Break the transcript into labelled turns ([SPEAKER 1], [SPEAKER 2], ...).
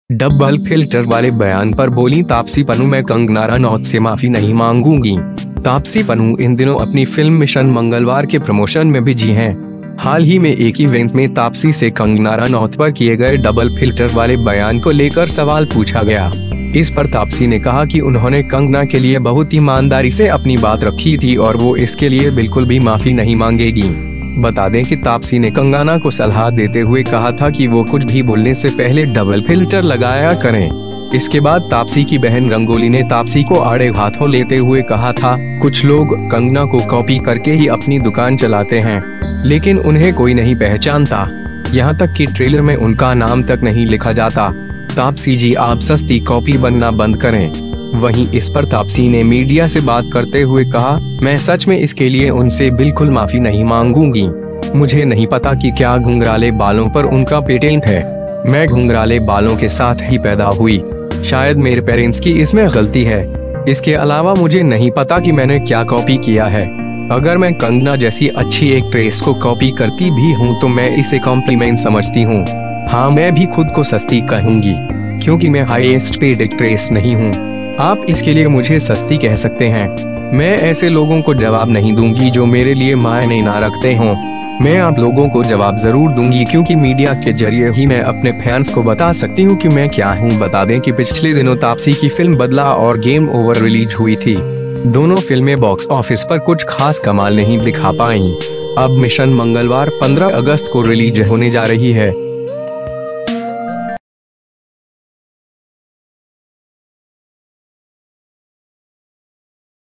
[SPEAKER 1] Double filter वाले बयान पर बोली तापसी पन्नू, मैं कंगना रनौत से माफी नहीं मांगूंगी। तापसी पन्नू इन दिनों अपनी फिल्म मिशन मंगलवार के प्रमोशन में बिजी हैं। हाल ही में एक इवेंट में तापसी से कंगना रनौत पर किए गए डबल फिल्टर वाले बयान को लेकर सवाल पूछा गया। इस पर तापसी ने कहा कि उन्होंने कंगना के लिए बहुत ईमानदारी से अपनी बात रखी थी और वो इसके लिए बिल्कुल भी माफी नहीं मांगेगी। बता दें कि तापसी ने कंगना को सलाह देते हुए कहा था कि वो कुछ भी बोलने से पहले डबल फिल्टर लगाया करें। इसके बाद तापसी की बहन रंगोली ने तापसी को आड़े हाथों लेते हुए कहा था, कुछ लोग कंगना को कॉपी करके ही अपनी दुकान चलाते हैं, लेकिन उन्हें कोई नहीं पहचानता। यहाँ तक कि ट्रेलर में उनका नाम तक नहीं लिखा जाता। तापसी जी, आप सस्ती कॉपी बनना बंद करें। वहीं इस पर तापसी ने मीडिया से बात करते हुए कहा, मैं सच में इसके लिए उनसे बिल्कुल माफी नहीं मांगूंगी। मुझे नहीं पता कि क्या घुंघराले बालों पर उनका पेटेंट है। मैं घुंघराले बालों के साथ ही पैदा हुई। शायद मेरे पेरेंट्स की इसमें गलती है। इसके अलावा मुझे नहीं पता कि मैंने क्या कॉपी किया है। अगर मैं कंगना जैसी अच्छी एक्ट्रेस को कॉपी करती भी हूँ तो मैं इसे कॉम्प्लीमेंट समझती हूँ। हाँ, मैं भी खुद को सस्ती कहूँगी क्योंकि मैं हाईएस्ट पेड एक्ट्रेस नहीं हूँ। आप इसके लिए मुझे सस्ती कह सकते हैं। मैं ऐसे लोगों को जवाब नहीं दूंगी जो मेरे लिए मायने ना रखते हों। मैं आप लोगों को जवाब जरूर दूंगी क्योंकि मीडिया के जरिए ही मैं अपने फैंस को बता सकती हूं कि मैं क्या हूं। बता दें कि पिछले दिनों तापसी की फिल्म बदला और गेम ओवर रिलीज हुई थी। दोनों फिल्में बॉक्स ऑफिस पर कुछ खास कमाल नहीं दिखा पाईं। अब मिशन मंगलवार 15 अगस्त को रिलीज होने जा रही है।